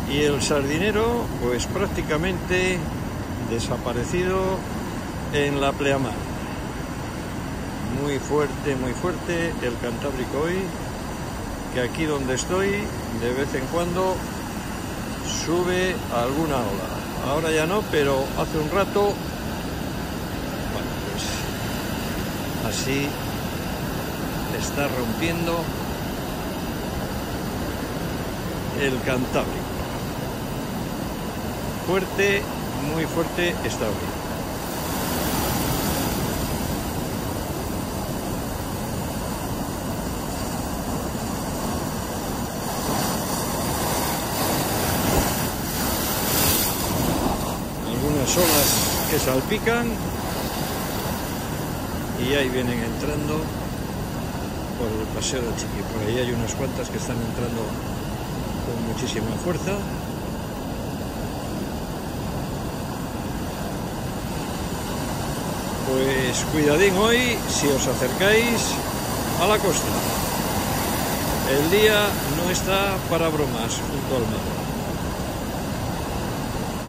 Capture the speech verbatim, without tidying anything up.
Y el sardinero, pues prácticamente desaparecido en la pleamar. Muy fuerte, muy fuerte el Cantábrico hoy, que aquí donde estoy, de vez en cuando sube alguna ola. Ahora ya no, pero hace un rato, bueno, pues así está rompiendo el Cantábrico. Fuerte, muy fuerte está hoy. Algunas olas que salpican y ahí vienen entrando por el paseo del Chiqui. Por ahí hay unas cuantas que están entrando con muchísima fuerza. Pues cuidadín hoy si os acercáis a la costa. El día no está para bromas junto al mar.